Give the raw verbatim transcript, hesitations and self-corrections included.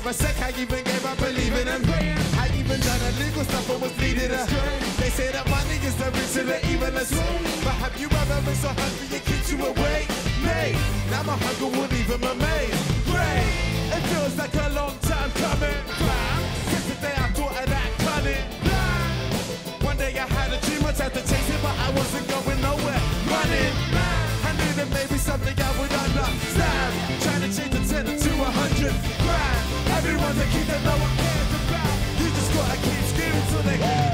a sec, I even gave up believing them. I even done illegal stuff and was needed her. They say that money is the rich and the evilest. But have you ever been so hungry you kicked you away? Mate, now my hunger won't even remain. Great, it feels like a long time coming. Since the day I thought of that cunning. One day I had a dream, I tried to chase it, but I wasn't going nowhere. Running, I knew that maybe something I would understand. Trying to change the ten to a hundred grand. Everyone's a kid that no one cares about. You just gotta keep screaming till they hear.